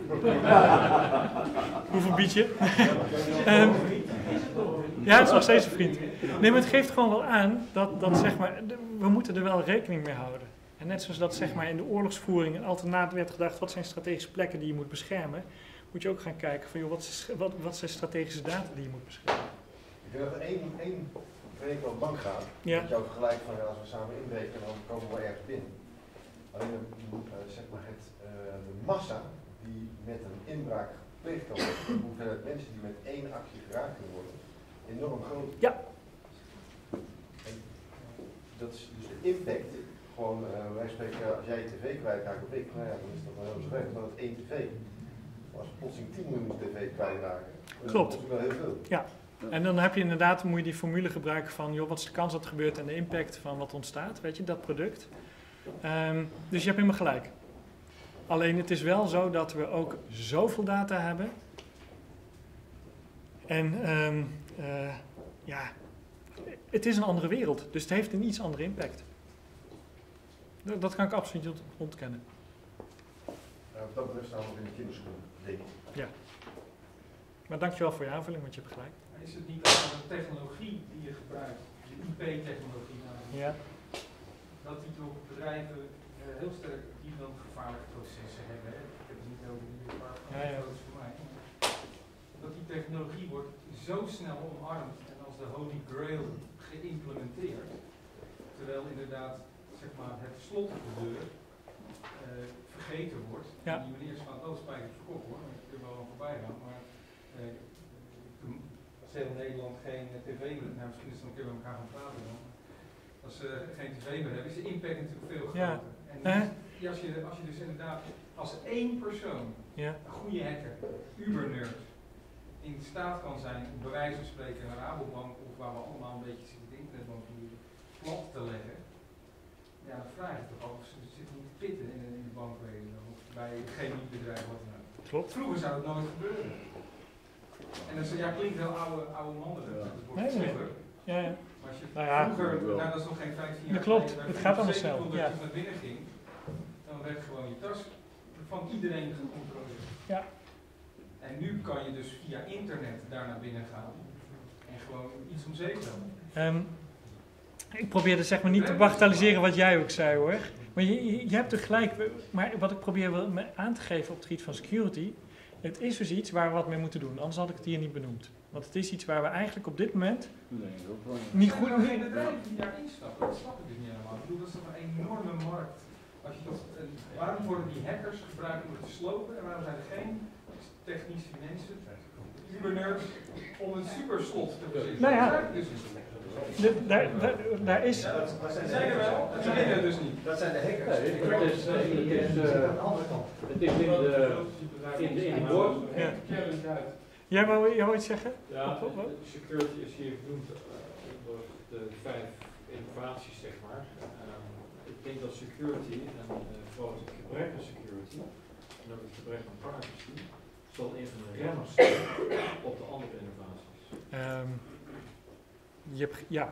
Hoeveel bied je? um, ja, het is nog steeds een vriend. Nee, maar het geeft gewoon wel aan dat, dat zeg maar, we moeten er wel rekening mee houden. En net zoals dat zeg maar, in de oorlogsvoering altijd na werd gedacht, wat zijn strategische plekken die je moet beschermen, moet je ook gaan kijken van, joh, wat, is, wat, wat zijn strategische data die je moet beschermen. Ik denk dat er één, één week wel bank gaat, ja. dat je ook gelijk van, ja, als we samen inbreken, dan komen we wel ergens binnen. Alleen uh, zeg maar het, uh, de massa die met een inbraak gepleegd kan worden, de hoeveelheid mensen die met één actie geraakt kunnen worden, enorm groot. Ja. En dat is dus de impact. Gewoon, uh, wij spreken, als jij je tv kwijtraakt of ik, nou ja, dan is dat wel heel zo weg, maar dat één tv. Maar als we plotseling tien miljoen tv kwijtraken, dan klopt. is dat wel heel veel. Ja, en dan heb je inderdaad, moet je die formule gebruiken van, joh, wat is de kans dat het gebeurt en de impact van wat ontstaat, weet je, dat product. Um, dus je hebt helemaal gelijk. Alleen het is wel zo dat we ook zoveel data hebben. En um, uh, ja, het is een andere wereld, dus het heeft een iets andere impact. Dat kan ik absoluut niet ontkennen. Uh, wat dat betreft staan we nog in de kinderschoenen, denk ik. Ja. Maar dankjewel voor je aanvulling, want je hebt gelijk. Is het niet dat de technologie die je gebruikt, de I P-technologie, ja. dat die door bedrijven uh, heel sterk die dan gevaarlijke processen hebben? Hè? Ik heb het niet over die paar ja, ja. foto's voor mij. Dat die technologie wordt zo snel omarmd en als de Holy Grail geïmplementeerd, terwijl inderdaad zeg maar, het slot op de deur uh, vergeten wordt. Ja. En die meneer slaat wel spijker op zijn kop hoor, ik kan wel aan voorbij gaan, maar uh, toen, als heel Nederland geen uh, tv meer, nou misschien is het nog een keer met elkaar gaan praten dan. Als ze uh, geen tv meer hebben, is de impact natuurlijk veel groter. Ja. En Uh. die, als, je, als je dus inderdaad, als één persoon, Ja. een goede hacker, uber-nerd, in staat kan zijn om bij wijze van spreken een Rabobank of waar we allemaal een beetje zitten de internetbankieren plat te leggen, ja dan vraag je toch af, ze zitten niet te pitten in, in de bankwezen of bij een chemiebedrijf wat dan ook. Klopt. Vroeger zou het nooit gebeuren. En dat is, ja, klinkt heel oude, oude mannelijk, dat wordt Nee, nee. vroeger. Ja, ja. Maar als je Nou ja, vroeger, nou dat is nog geen vijftien jaar Dat klopt, geleden, het bij gaat de allemaal snel, verzekering ja. dat je naar binnen ging, dan werd gewoon je tas van iedereen gecontroleerd. Ja. En nu kan je dus via internet daar naar binnen gaan en gewoon iets om zeep houden. Um, ik probeerde zeg maar niet te bagatelliseren wat jij ook zei hoor. Maar je, je, je hebt er gelijk. Maar wat ik probeer wel me aan te geven op het gebied van security. Het is dus iets waar we wat mee moeten doen. Anders had ik het hier niet benoemd. Want het is iets waar we eigenlijk op dit moment niet goed... Er zijn geen bedrijven die daarin stappen. Dat snap ik dus niet helemaal. Ik bedoel, dat is toch een enorme markt. Als je dat, uh, waarom worden die hackers gebruikt om het te slopen en waarom zijn er geen technische mensen, ubernerds, om een superslot te verzinnen? Nou ja. Dat zijn er dus niet. De, daar, daar, daar is... Ja, dat, dat zijn, zijn er wel, dat zijn er dus niet. Dat zijn de hackers. Nee, het is, uh, het is, uh, aan de andere kant. het is in de, in de, in de woord. Ja. Jij wou, jij wou iets zeggen? Ja, Wat, wat? security is hier genoemd uh, onder de vijf innovaties, zeg maar. Um, ik denk dat security, en uh, vooral het gebrek aan security, en ook het gebrek aan privacy, zal een van de remmers zijn op de andere innovaties. Um, je hebt, ja.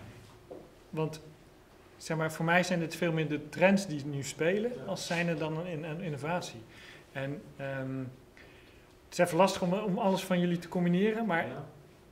Want zeg maar, voor mij zijn dit veel meer de trends die nu spelen, Ja. als zijn er dan een, een innovatie. En um, het is even lastig om, om alles van jullie te combineren, maar Ja,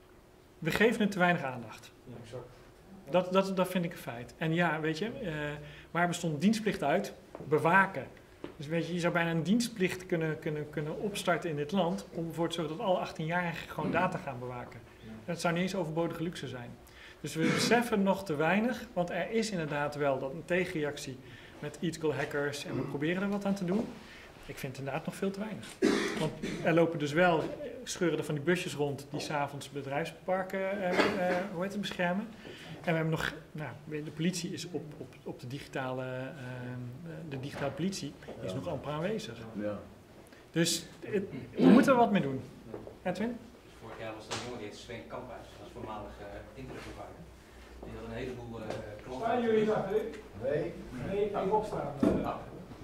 we geven het te weinig aandacht. ja, exact. Dat, dat, dat vind ik een feit. En ja, weet je, uh, waar bestond dienstplicht uit? Bewaken. Dus weet je, je zou bijna een dienstplicht kunnen, kunnen, kunnen opstarten in dit land om ervoor te zorgen dat alle achttienjarigen gewoon data gaan bewaken. Ja. En dat zou niet eens overbodige luxe zijn. Dus we beseffen nog te weinig, want er is inderdaad wel dat een tegenreactie met ethical hackers en we proberen er wat aan te doen. Ik vind het inderdaad nog veel te weinig. Want er lopen dus wel, scheuren er van die busjes rond die s'avonds bedrijfsparken uh, uh, hoe heet het, beschermen. En we hebben nog, nou, de politie is op, op, op de digitale, uh, de digitale politie is nog amper aanwezig. Ja. Dus het, we moeten er wat mee doen. Edwin? Vorig jaar was er een jongen die heette Sven Kamphuis, dat is voormalig uh, internetprovider. Die had een heleboel uh, klanten. Staan jullie achterin? Nee. Nee, ik kan opstaan. Ah.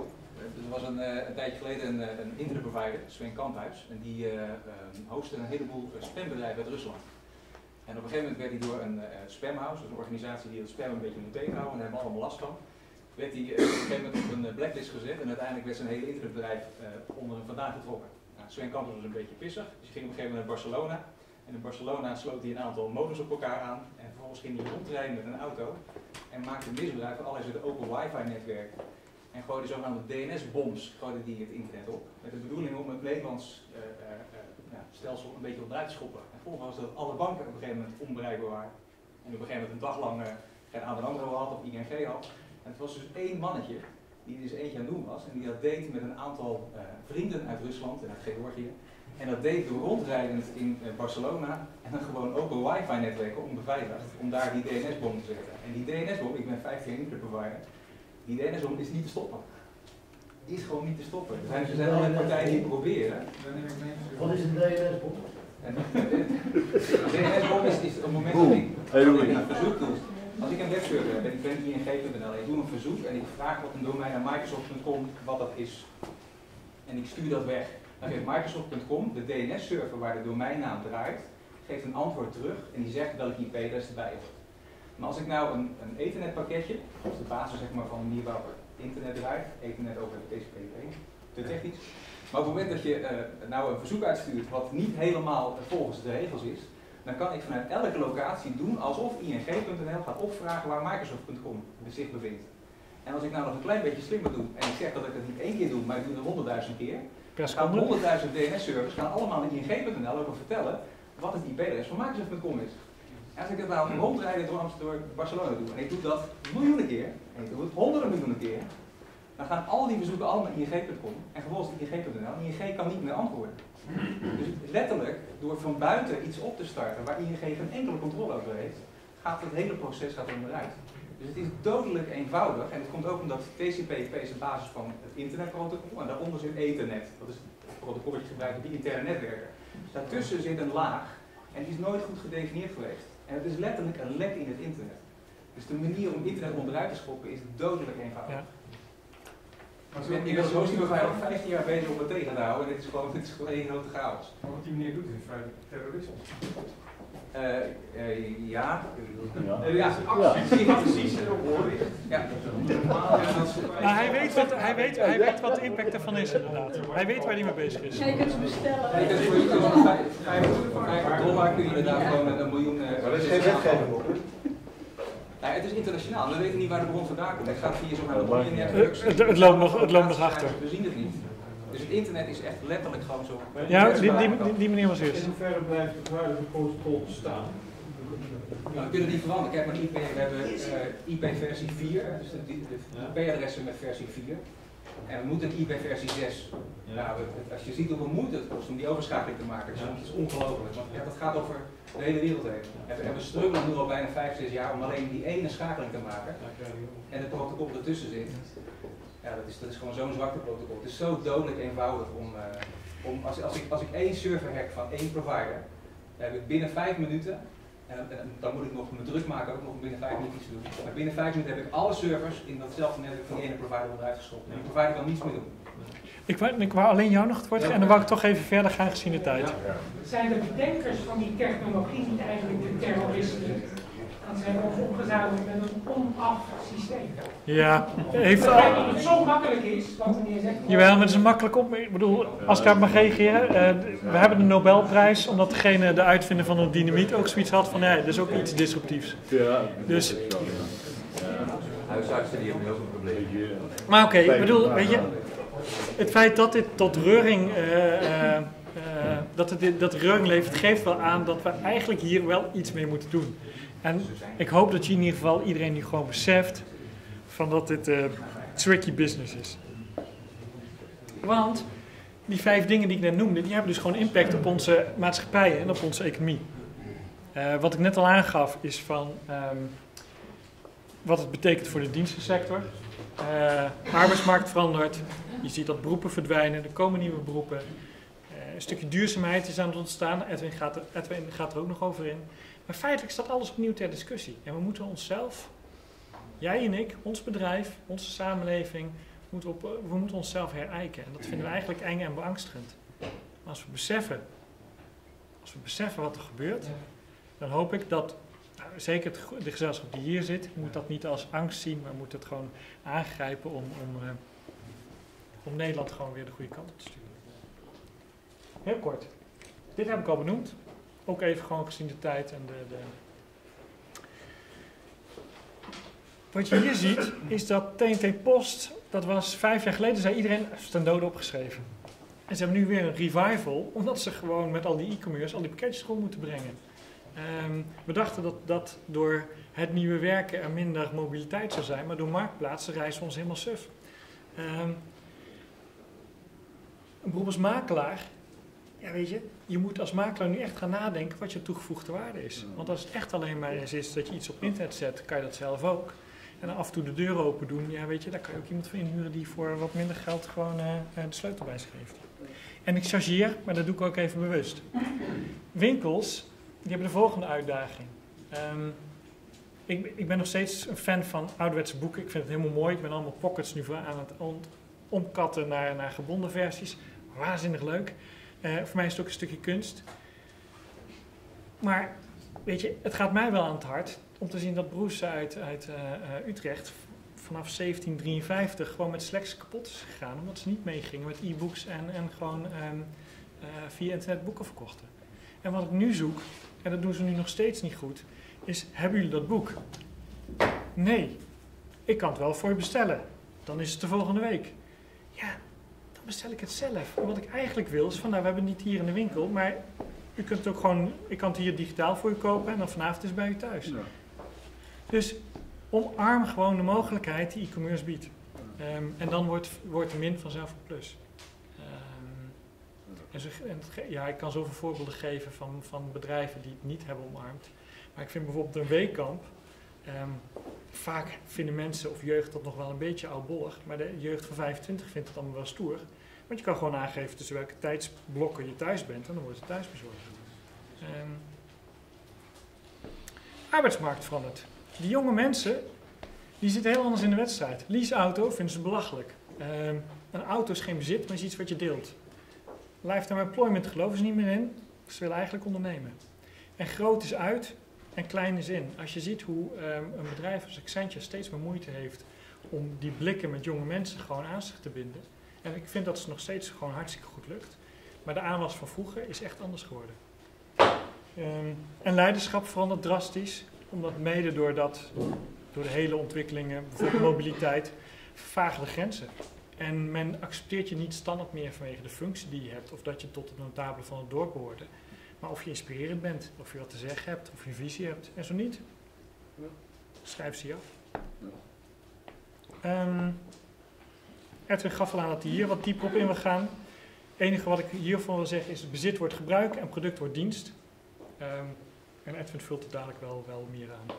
Dus er was een, uh, een tijdje geleden een, uh, een internetprovider, Sven Kamphuis, en die uh, um, hostte een heleboel uh, spambedrijven uit Rusland. En op een gegeven moment werd hij door een uh, spamhouse, dus een organisatie die het spam een beetje moet tegenhouden, en daar hebben we allemaal last van, werd hij uh, op een gegeven moment op een uh, blacklist gezet en uiteindelijk werd zijn hele internetbedrijf uh, onder hem vandaan getrokken. Nou, Sven Kamphuis was een beetje pissig, dus hij ging op een gegeven moment naar Barcelona. En in Barcelona sloot hij een aantal modems op elkaar aan en vervolgens ging hij rondrijden met een auto en maakte misbruik van allerlei soorten open wifi netwerken. En gooide zogenaamde D N S-bombs gooide die het internet op. Met de bedoeling om het Nederlands uh, uh, uh, ja, stelsel een beetje onderuit te schoppen. En volgens was dat alle banken op een gegeven moment onbereikbaar waren. En op een gegeven moment een dag lang uh, geen A B N AMRO had of I N G had. En het was dus één mannetje die er dus eentje aan het doen was. En die dat deed met een aantal uh, vrienden uit Rusland en uit Georgië. En dat deed door rondrijdend in uh, Barcelona en dan gewoon open wifi netwerken onbeveiligd. Om daar die D N S-bom te zetten. En die D N S-bom, ik ben vijftien jaar internetprovider. Die D N S-bom is niet te stoppen. Die is gewoon niet te stoppen. Er zijn, er zijn allerlei partijen die het proberen. Wat is een D N S-bom? En de D N S-bom is, is op het moment dat ik, dat ik een verzoek doe. Als ik een webserver heb en ik ben I N G punt N L, ik doe een verzoek en ik vraag op een domein naar Microsoft punt com wat dat is. En ik stuur dat weg. Dan geeft Microsoft punt com, de D N S-server waar de domeinnaam draait, geeft een antwoord terug en die zegt welke I P-adres erbij hoort. Maar als ik nou een, een ethernetpakketje, dat is de basis zeg maar, van de manier waarop internet draait, ethernet over T C P IP, te technisch. Maar op het moment dat je uh, nou een verzoek uitstuurt wat niet helemaal uh, volgens de regels is, dan kan ik vanuit elke locatie doen alsof I N G punt N L gaat opvragen waar Microsoft punt com zich bevindt. En als ik nou nog een klein beetje slimmer doe en ik zeg dat ik het niet één keer doe, maar ik doe het honderdduizend keer, dan gaan honderdduizend D N S-servers gaan allemaal naar I N G punt N L over vertellen wat het I P-adres van Microsoft punt com is. En als ik het nou rondrijden door, door Barcelona doe, en ik doe dat miljoenen keer, en ik doe het honderden miljoenen keer, dan gaan al die verzoeken allemaal naar I N G punt com en vervolgens I N G punt N L. I N G kan niet meer antwoorden. Dus letterlijk, door van buiten iets op te starten waar I N G geen enkele controle over heeft, gaat het hele proces gaat onderuit. Dus het is dodelijk eenvoudig en het komt ook omdat T C P I P is de basis van het internetprotocol en daaronder zit Ethernet. Dat is het protocol dat je gebruikt voor die interne netwerken. Dus daartussen zit een laag en die is nooit goed gedefinieerd geweest. En het is letterlijk een lek in het internet. Dus de manier om internet onderuit te schoppen is dodelijk eenvoudig. Ja. Maar zo, ik ben hostingbeveiliger al vijftien jaar bezig om het tegen te houden en dit is gewoon, dit is gewoon één grote chaos. Maar wat die meneer doet is feitelijk terrorisme. Uh, uh, ja. Ja, uh, ja, actie ja. Precies erop gericht. Ja. Maar hij weet, wat, hij, weet, hij weet wat de impact ervan is inderdaad. Hij weet waar hij mee bezig is. Jij kunt ze bestellen. Ja, je kunt voor vijftig dollar kun je inderdaad gewoon met een miljoen... Uh, maar dat is geen wetgeving op. Nou, het is internationaal. We weten niet waar de bron vandaan komt. Het gaat via zo'n netwerks. Het, het loopt nog, het loopt nog achter. We zien het niet. Dus het internet is echt letterlijk gewoon zo. Ja, die, die, die, die meneer was eerst. In hoeverre blijft het huidige protocol bestaan? Nou, we kunnen die veranderen. Kijk maar, I P, we hebben uh, I P versie vier, dus de, de, de I P-adressen met versie vier. En we moeten een I P versie zes. Ja. Nou, het, als je ziet hoeveel moeite het kost om die overschakeling te maken, dus het is ongelooflijk. Want ja, dat gaat over de hele wereld heen. En we, en we struggelen nu al bijna vijf, zes jaar om alleen die ene schakeling te maken. En het protocol ertussen zit. Ja, dat is, dat is gewoon zo'n zwarte protocol. Het is zo dodelijk eenvoudig om, uh, om als, als, ik, als ik één server hack van één provider, dan heb ik binnen vijf minuten, en, en dan moet ik nog me druk maken ook nog binnen vijf minuten iets doen. Maar binnen vijf minuten heb ik alle servers in datzelfde netwerk van die ene provider onderuit geschopt. En die provider kan niets meer doen. Ik wou, ik wou alleen jou nog het woord geven en dan wou ik toch even verder gaan gezien de tijd. Ja. Zijn de bedenkers van die technologie niet eigenlijk de terroristen? Want ze hebben ons opgezadeld met een onaf systeem. Ja, heeft al... Dat het zo makkelijk is, wat meneer zegt. Jawel, maar het is een makkelijk op. Ik bedoel, als ik daarop mag reageren. Uh, we hebben de Nobelprijs omdat degene, de uitvinder van het dynamiet, ook zoiets had van, ja, dat is ook iets disruptiefs. Ja, dus... Huisartsen die hebben heel veel problemen. Maar oké, okay, ik bedoel, weet je, het feit dat dit tot reuring, uh, uh, uh, dat het dit, dat reuring levert, geeft wel aan dat we eigenlijk hier wel iets mee moeten doen. En ik hoop dat je in ieder geval iedereen nu gewoon beseft van dat dit uh, tricky business is. Want die vijf dingen die ik net noemde, die hebben dus gewoon impact op onze maatschappij en op onze economie. Uh, wat ik net al aangaf is van um, wat het betekent voor de dienstensector. Uh, arbeidsmarkt verandert, je ziet dat beroepen verdwijnen, er komen nieuwe beroepen. Uh, een stukje duurzaamheid is aan het ontstaan, Edwin gaat er, Edwin gaat er ook nog over in. Maar feitelijk staat alles opnieuw ter discussie. En we moeten onszelf, jij en ik, ons bedrijf, onze samenleving, moeten op, we moeten onszelf herijken. En dat vinden we eigenlijk eng en beangstigend. Maar als we beseffen, als we beseffen wat er gebeurt, dan hoop ik dat, nou, zeker de gezelschap die hier zit, moet dat niet als angst zien, maar moet het gewoon aangrijpen om, om, uh, om Nederland gewoon weer de goede kant op te sturen. Heel kort. Dit heb ik al benoemd. Ook even gewoon gezien de tijd en de, de... Wat je hier ziet, is dat T N T Post, dat was vijf jaar geleden, zei iedereen, is ten dode opgeschreven. En ze hebben nu weer een revival, omdat ze gewoon met al die e-commerce, al die pakketjes rond moeten brengen. Um, we dachten dat, dat door het nieuwe werken er minder mobiliteit zou zijn, maar door marktplaatsen reizen we ons helemaal suf. Um, een beroep als makelaar, ja weet je, je moet als makelaar nu echt gaan nadenken wat je toegevoegde waarde is. Want als het echt alleen maar is, is dat je iets op internet zet, kan je dat zelf ook. En dan af en toe de deur open doen, ja weet je, daar kan je ook iemand voor inhuren die voor wat minder geld gewoon uh, de sleutel bij zich heeft. En ik chargeer, maar dat doe ik ook even bewust. Winkels, die hebben de volgende uitdaging. Um, ik, ik ben nog steeds een fan van ouderwetse boeken, ik vind het helemaal mooi. Ik ben allemaal pockets nu aan het ont, omkatten naar, naar gebonden versies. Waanzinnig leuk. Uh, voor mij is het ook een stukje kunst. Maar, weet je, het gaat mij wel aan het hart om te zien dat broers uit, uit uh, uh, Utrecht vanaf zeventien drieënvijftig gewoon met Slex kapot is gegaan. Omdat ze niet meegingen met e-books en, en gewoon um, uh, via internet boeken verkochten. En wat ik nu zoek, en dat doen ze nu nog steeds niet goed, is, hebben jullie dat boek? Nee. Ik kan het wel voor je bestellen. Dan is het de volgende week. Ja, dan bestel ik het zelf. En wat ik eigenlijk wil is van, nou, we hebben het niet hier in de winkel, maar u kunt het ook gewoon, ik kan het hier digitaal voor u kopen en dan vanavond is het bij u thuis. Ja. Dus omarm gewoon de mogelijkheid die e-commerce biedt. Um, en dan wordt, wordt de min vanzelf een plus. Um, en zo, en het, ja, ik kan zoveel voorbeelden geven van, van bedrijven die het niet hebben omarmd. Maar ik vind bijvoorbeeld een weekkamp. Um, vaak vinden mensen of jeugd dat nog wel een beetje oudbollig. Maar de jeugd van vijfentwintig vindt het allemaal wel stoer. Want je kan gewoon aangeven tussen welke tijdsblokken je thuis bent en dan wordt het thuis bezorgd. Um, arbeidsmarkt verandert. Die jonge mensen, die zitten heel anders in de wedstrijd. Leaseauto vinden ze belachelijk. Um, een auto is geen bezit, maar is iets wat je deelt. Lifetime employment geloven ze niet meer in. Ze willen eigenlijk ondernemen. En groot is uit en klein is in. Als je ziet hoe um, een bedrijf als Accenture steeds meer moeite heeft om die blikken met jonge mensen gewoon aan zich te binden. En ik vind dat het nog steeds gewoon hartstikke goed lukt. Maar de aanwas van vroeger is echt anders geworden. Um, en leiderschap verandert drastisch. Omdat mede door, dat, door de hele ontwikkelingen, bijvoorbeeld mobiliteit, vervagen de grenzen. En men accepteert je niet standaard meer vanwege de functie die je hebt. Of dat je tot het notabele van het dorp behoorde. Maar of je inspirerend bent, of je wat te zeggen hebt, of je een visie hebt. En zo niet, schrijf ze je af. Um, Edwin gaf al aan dat hij hier wat dieper op in wil gaan. Het enige wat ik hiervan wil zeggen is: bezit wordt gebruik en product wordt dienst. Um, en Edwin vult er dadelijk wel, wel meer aan.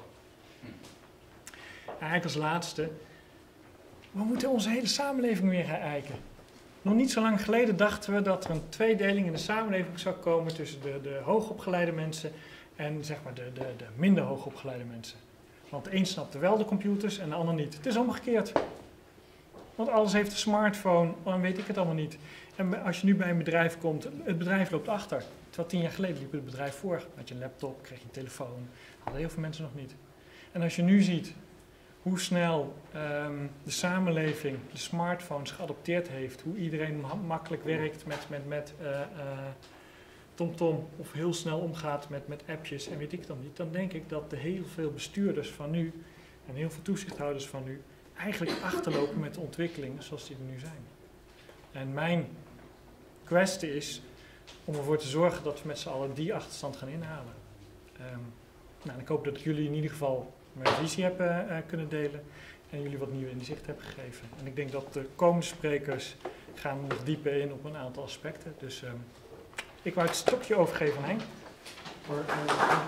En eigenlijk als laatste: we moeten onze hele samenleving weer herijken. Nog niet zo lang geleden dachten we dat er een tweedeling in de samenleving zou komen tussen de, de hoogopgeleide mensen en zeg maar de, de, de minder hoogopgeleide mensen. Want de een snapte wel de computers en de ander niet. Het is omgekeerd. Want alles heeft een smartphone, dan weet ik het allemaal niet. En als je nu bij een bedrijf komt, het bedrijf loopt achter. Terwijl tien jaar geleden liep het bedrijf voor. Had je een laptop, kreeg je een telefoon. Hadden heel veel mensen nog niet. En als je nu ziet hoe snel um, de samenleving de smartphones geadopteerd heeft. Hoe iedereen ma makkelijk werkt met, met, met uh, uh, TomTom. Of heel snel omgaat met, met appjes en weet ik dan niet. Dan denk ik dat de heel veel bestuurders van nu en heel veel toezichthouders van nu eigenlijk achterlopen met de ontwikkelingen zoals die er nu zijn. En mijn kwestie is om ervoor te zorgen dat we met z'n allen die achterstand gaan inhalen. Um, nou, ik hoop dat jullie in ieder geval mijn visie hebben uh, kunnen delen en jullie wat nieuwe inzicht hebben gegeven. En ik denk dat de komende sprekers gaan nog dieper in op een aantal aspecten. Dus um, ik wou het stokje overgeven aan Henk. Voor, uh,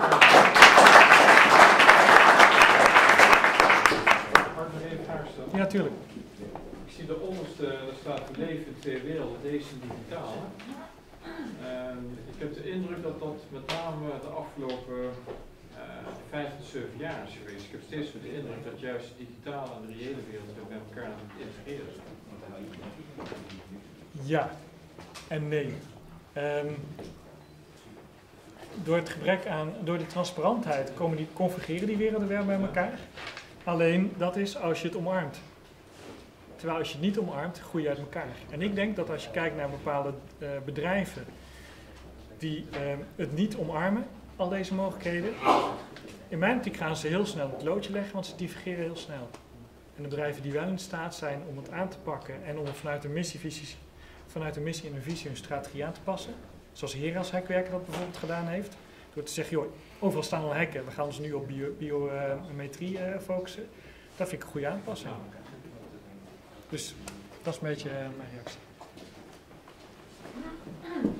Mag ik nog even een vraag stellen? ja, tuurlijk. Ik zie de onderste, daar staat we leven in twee werelden, deze digitaal. Um, ik heb de indruk dat dat met name de afgelopen uh, vijf tot zeven jaar is geweest. Ik heb steeds weer de indruk dat juist de digitale en de reële wereld weer bij elkaar aan het integreren zijn. Ja en nee. Um, door het gebrek aan, door de transparantheid komen die, convergeren die werelden weer bij elkaar. Alleen dat is als je het omarmt. Terwijl als je het niet omarmt, groei je uit elkaar. En ik denk dat als je kijkt naar bepaalde uh, bedrijven die uh, het niet omarmen, al deze mogelijkheden, in mijn optiek gaan ze heel snel het loodje leggen, want ze divergeren heel snel. En de bedrijven die wel in staat zijn om het aan te pakken en om vanuit een missie, vanuit een missie en een visie hun strategie aan te passen, zoals Heras Hekwerken dat bijvoorbeeld gedaan heeft, door te zeggen, joh, overal staan al hekken, we gaan ons nu op biometrie bio, uh, focussen, dat vind ik een goede aanpassing. Dus dat is een beetje uh, mijn reactie.